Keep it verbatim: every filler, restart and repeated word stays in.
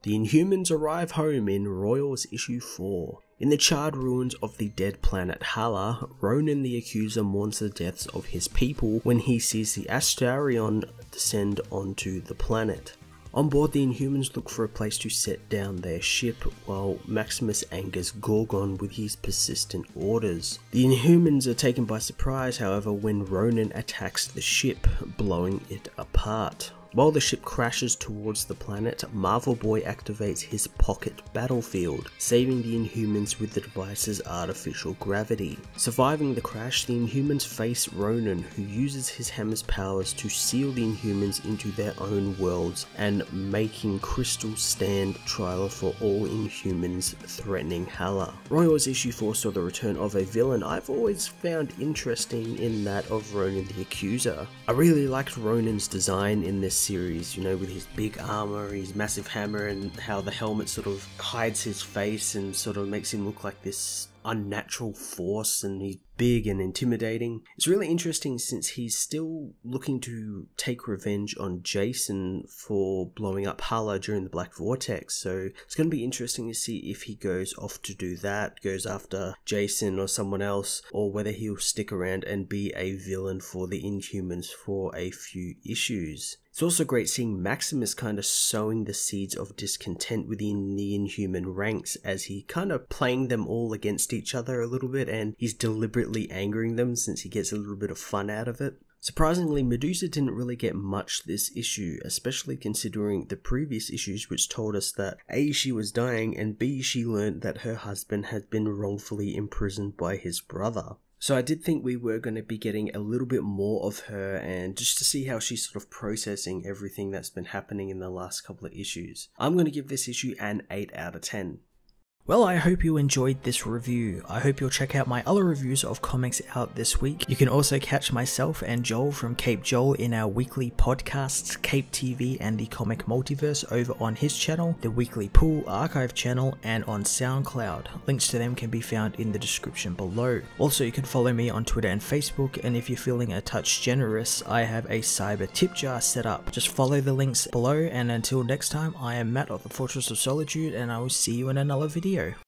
The Inhumans arrive home in Royals issue four. In the charred ruins of the dead planet Hala, Ronan the Accuser mourns the deaths of his people when he sees the Astarion descend onto the planet. On board, the Inhumans look for a place to set down their ship, while Maximus angers Gorgon with his persistent orders. The Inhumans are taken by surprise, however, when Ronan attacks the ship, blowing it apart. While the ship crashes towards the planet, Marvel Boy activates his pocket battlefield, saving the Inhumans with the device's artificial gravity. Surviving the crash, the Inhumans face Ronan, who uses his hammer's powers to seal the Inhumans into their own worlds and making Crystal stand trial for all Inhumans threatening Hala. Royals issue four saw the return of a villain I've always found interesting in that of Ronan the Accuser. I really liked Ronan's design in this series, you know, with his big armor, his massive hammer, and how the helmet sort of hides his face and sort of makes him look like this unnatural force, and he's big and intimidating. It's really interesting since he's still looking to take revenge on Jason for blowing up Hala during the Black Vortex, so it's going to be interesting to see if he goes off to do that, goes after Jason or someone else, or whether he'll stick around and be a villain for the Inhumans for a few issues. It's also great seeing Maximus kind of sowing the seeds of discontent within the Inhuman ranks, as he kind of playing them all against each other a little bit, and he's deliberately angering them since he gets a little bit of fun out of it. Surprisingly, Medusa didn't really get much this issue, especially considering the previous issues, which told us that A, she was dying, and B, she learned that her husband had been wrongfully imprisoned by his brother. So I did think we were going to be getting a little bit more of her, and just to see how she's sort of processing everything that's been happening in the last couple of issues. I'm going to give this issue an eight out of ten. Well, I hope you enjoyed this review. I hope you'll check out my other reviews of comics out this week. You can also catch myself and Joel from Cape Joel in our weekly podcasts, Cape T V and the Comic Multiverse, over on his channel, the Weekly Pool Archive channel, and on SoundCloud. Links to them can be found in the description below. Also, you can follow me on Twitter and Facebook, and if you're feeling a touch generous, I have a cyber tip jar set up. Just follow the links below, and until next time, I am Matt of the Fortress of Solitude, and I will see you in another video.